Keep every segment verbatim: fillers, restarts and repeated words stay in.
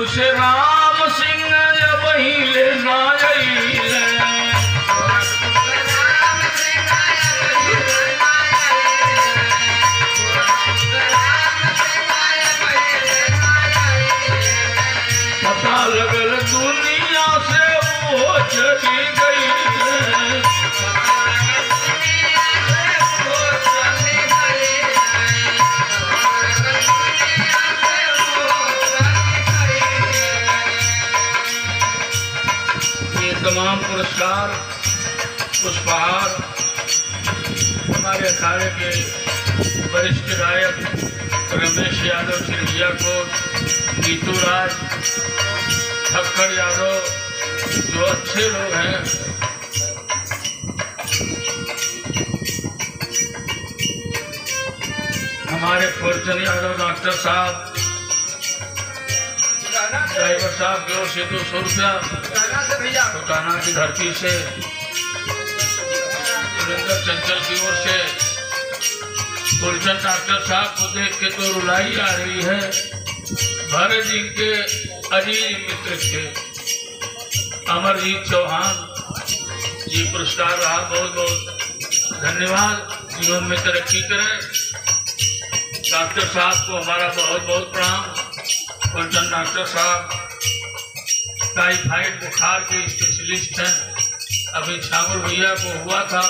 से राम सिंह बहिले नायले पता लगल दुनिया से वो चली गई तमाम पुरस्कार पुष्पहार हमारे अखाड़े के वरिष्ठ गायक रमेश यादव सिरहिया को, नीतू राज, ठक्कर यादव, जो अच्छे लोग हैं, हमारे फुरचंद यादव डॉक्टर साहब, ड्राइवर साहब की ओर से दो सौ रुपया, काना की धरती से सुरेंद्र चंचल की ओर से, फुरचंद डॉक्टर साहब को देख के तो रुलाई आ रही है। भरत जी के अजीज मित्र थे अमरजीत चौहान जी, पुरस्कार रहा, बहुत बहुत धन्यवाद। जीवन में तरक्की करें। डॉक्टर साहब को हमारा बहुत बहुत प्रणाम। फुरचंद डॉक्टर साहब टाइफाइड बुखार के स्पेशलिस्ट हैं। अभी छावर भैया को हुआ था,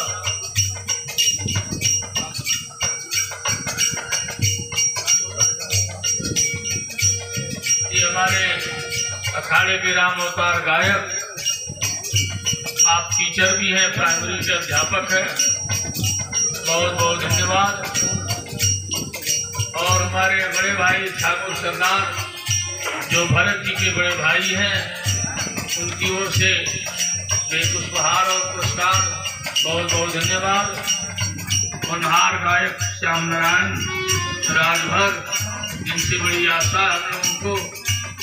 ये हमारे अखाड़े के राम अवतार गायक, आप टीचर भी हैं, प्राइमरी के अध्यापक हैं, बहुत बहुत धन्यवाद। और हमारे बड़े भाई ठाकुर सरदार जो भरत जी के बड़े भाई हैं, उनकी ओर से पुष्पहार और पुरस्कार, बहुत बहुत धन्यवाद। होनहार गायक श्याम नारायण राजभर, जिनसे बड़ी आशा है हम लोगों को।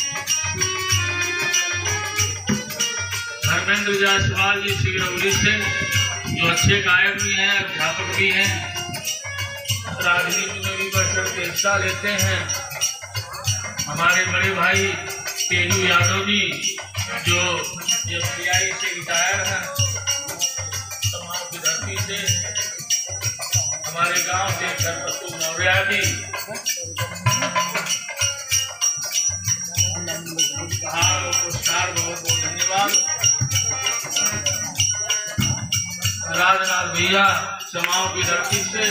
धर्मेंद्र जायसवाल जी सिगरौली से, जो अच्छे गायक भी हैं, अध्यापक भी हैं, राजनीति में भी बढ़ चढ़ के हिस्सा लेते हैं। हमारे बड़े भाई तेजू यादव जी, जो एफ सी आई से रिटायर हैं, तमाम की धरती से, हमारे गांव से गणपति मौर्य जी, पुरस्कार, बहुत बहुत धन्यवाद। राजनाथ भैया समाओं की धरती से,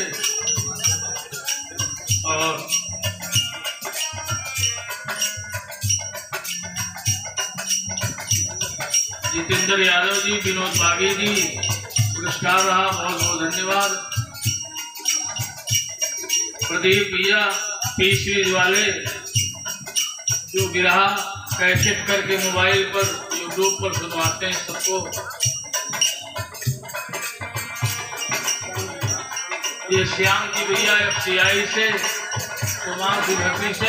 और जितेंद्र यादव जी, विनोद बागी जी, पुरस्कार रहा, बहुत बहुत धन्यवाद। प्रदीप भैया पी सीरीज वाले, जो गिरहा कैसेट करके मोबाइल पर यूट्यूब पर सुनवाते हैं सबको। ये श्याम जी भैया एफ सी आई से, कुमार की धरती से,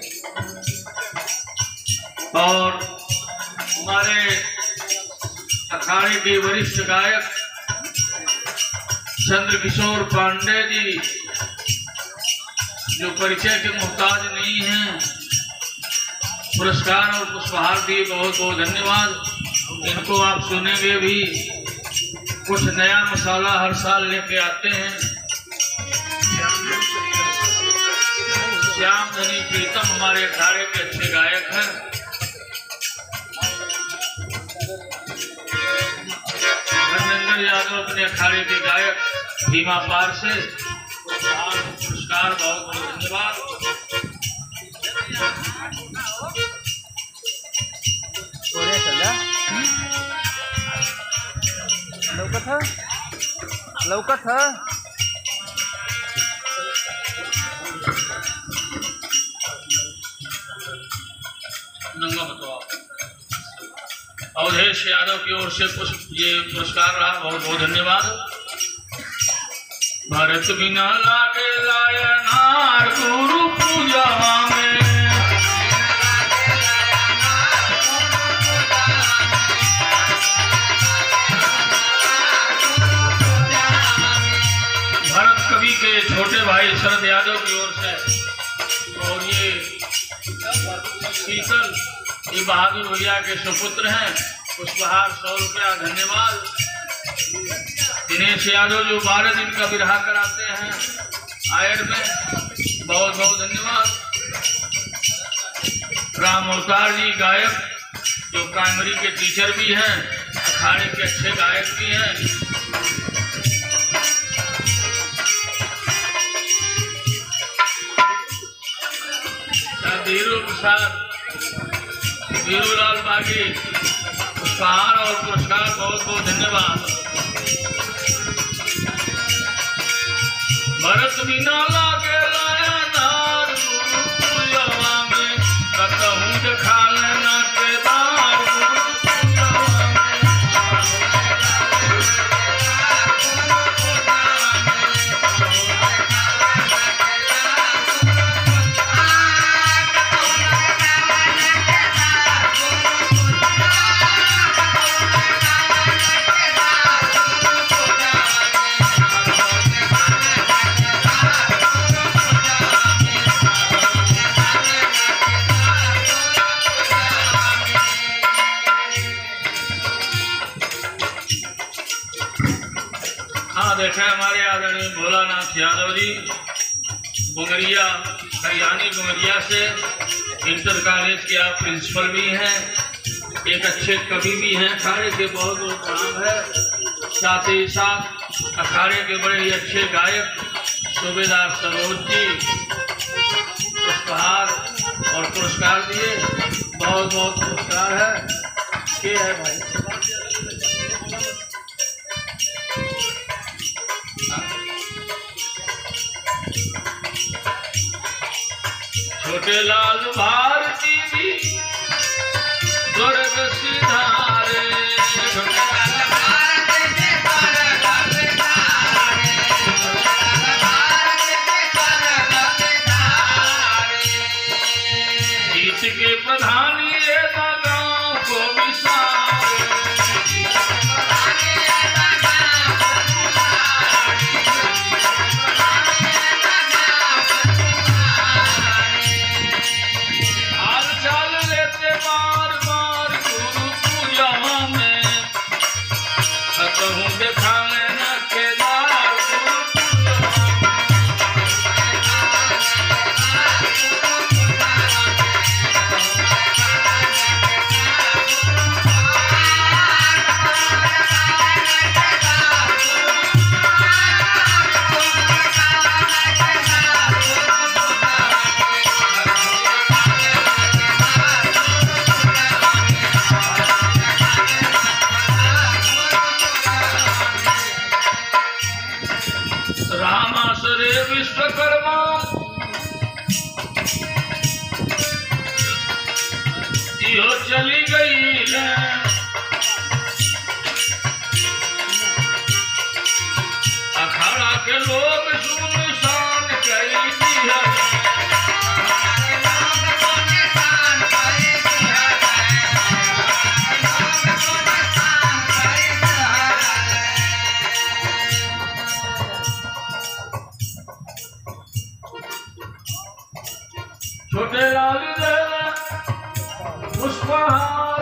और हमारे अखाड़े के वरिष्ठ गायक चंद्रकिशोर पांडे जी, जो परिचय के मोहताज नहीं हैं, पुरस्कार और पुष्पहार दिए, बहुत बहुत धन्यवाद। इनको आप सुनेंगे भी, कुछ नया मसाला हर साल लेके आते हैं। श्याम धनी प्रीतम हमारे अखाड़े के अच्छे गायक हैं। धर्मेंद्र यादव अपने अखाड़े के गायक, भीमा पार से, पुरस्कार, बहुत बहुत धन्यवाद। लौकत है, लौकत है। नंगा बताओ। अवधेश यादव की ओर से ये पुरस्कार रहा, बहुत बहुत धन्यवाद। भरत बिना लागे लायनार गुरु पूजा में, भरत कवि के छोटे भाई शरद यादव की ओर से, और ये शीतल ये बहादुर भैया के सुपुत्र हैं। पुष्पहार सौ रुपया धन्यवाद। दिनेश यादव जो बारह दिन का विरहा कराते हैं आयर में, बहुत बहुत धन्यवाद। राम अवतार जी गायक जो प्राइमरी के टीचर भी हैं, अखाड़े के अच्छे गायक भी हैं। वीरू प्रसाद, वीरूलाल बागी, पुष्पहार और पुरस्कार बहुत बहुत धन्यवाद। भरत बिना लागे लाया नार पूजवा में, कतहूँ देखा लेना केदार देखें हमारे आदरणीय भोलानाथ यादव जी बुंगरिया, हरियाणी बुंगरिया से इंटर कॉलेज के आप प्रिंसिपल भी हैं, एक अच्छे कवि भी हैं, अखाड़े के बहुत बहुत नाम है। साथ ही साथ अखाड़े के बड़े ही अच्छे गायक सूबेदार सरोज जी पुष्पहार और पुरस्कार दिए, बहुत बहुत पुरस्कार है। ये है भाई छोटे लाल भारती भी स्वर्ग सिधारे, गीत के प्रधानी गाँव को विसारे, विश्वकर्मा यो चली गई है, अखाड़ा के लोग सुनसान कई दिया, छोटे लाल पुष्पहार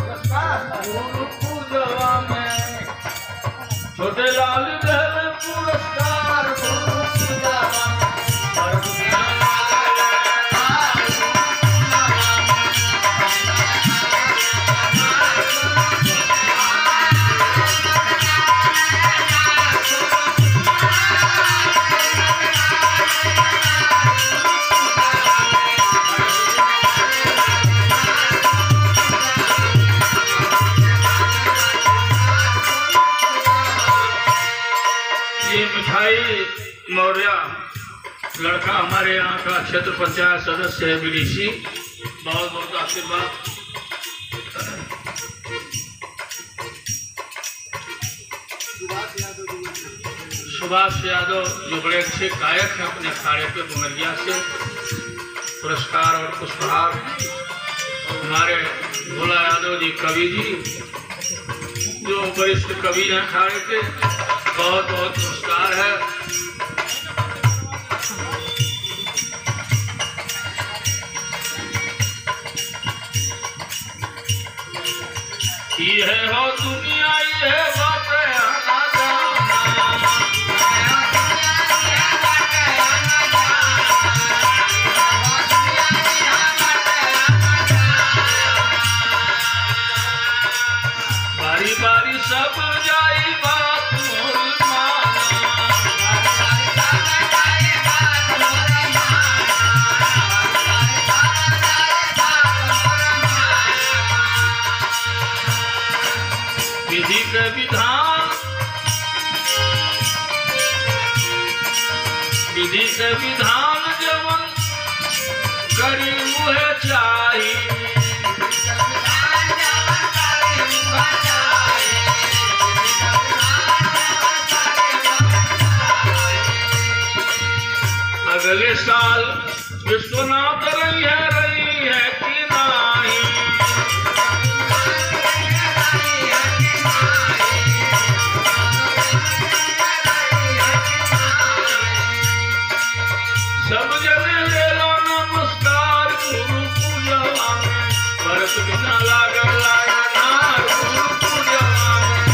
पूजवा में, छोटे लाल पुरस्कार मौर्य लड़का हमारे यहाँ का क्षेत्र पंचायत सदस्य है बीडीसी, बहुत बहुत आशीर्वाद। सुभाष यादव जो बड़े अच्छे गायक हैं अपने अखाड़े पे बुंगरिया से, पुरस्कार और पुष्पहार। हमारे भोला यादव जी कवि जी जो वरिष्ठ कवि हैं अखाड़े के, बहुत बहुत पुरस्कार है। शीश विधान जवन करी मुहे चाही अगले साल विश्वनाथ रही है रही है कि नहीं सब जने ले लो नमस्कार गुरु पूजवा में भरत बिना लागल लाया नार गुरु पूजवा में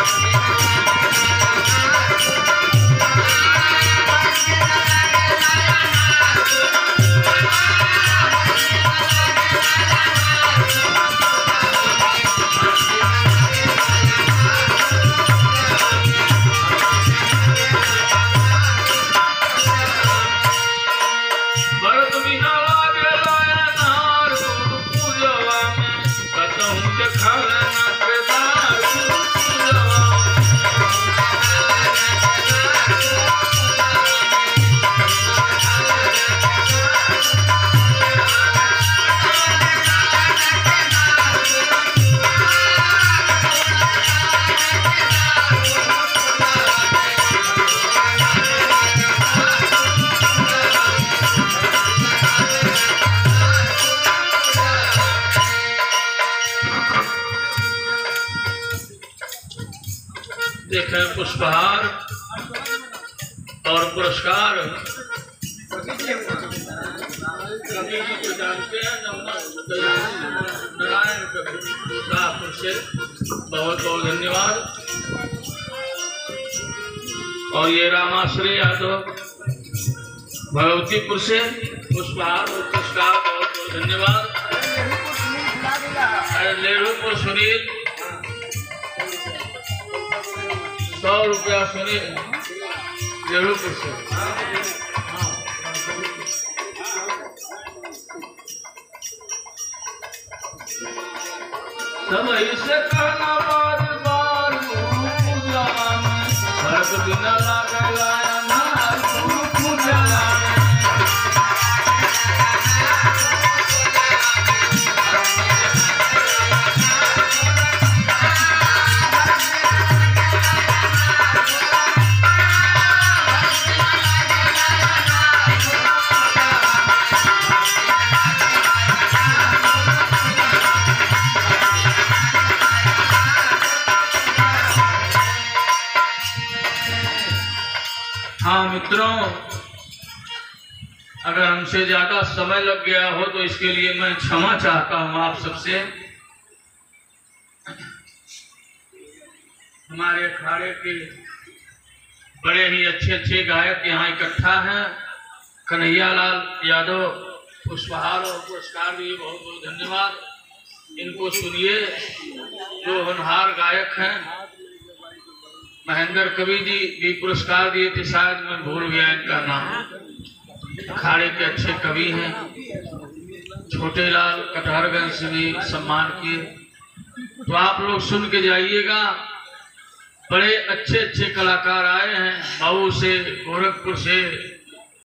भरत बिना लागे लाया नार गुरु पूजवा में कतहु देखल न केदार गुरु पूजवा में देखें पुष्पहार और पुरस्कार कवि जी को जानते हैं नारायण शाहपुर से बहुत बहुत धन्यवाद। और ये रामाश्री यादव भगवतीपुर से पुष्पहार और पुरस्कार बहुत बहुत धन्यवाद। लेढ़ूपुर सुनील सौ रुपया सुनील लेढ़ूपुर से। समय से कहना बार बार गुरु पूजवा में भरत बिना लागे लाया नार गुरु पूजवा में हाँ मित्रों, अगर हमसे ज्यादा समय लग गया हो तो इसके लिए मैं क्षमा चाहता हूं आप सबसे। हमारे अखाड़े के बड़े ही अच्छे अच्छे गायक यहाँ इकट्ठा हैं। कन्हैयालाल यादव पुष्पहार और पुरस्कार दिए, बहुत बहुत धन्यवाद। इनको सुनिए, जो होनहार गायक हैं। महेंद्र कवि जी भी पुरस्कार दिए थे, शायद मैं भूल गया इनका नाम। अखाड़े के अच्छे कवि हैं। छोटे लाल कटहरगंज से भी सम्मान किए। तो आप लोग सुन के जाइएगा, बड़े अच्छे अच्छे कलाकार आए हैं। मऊ से, गोरखपुर से,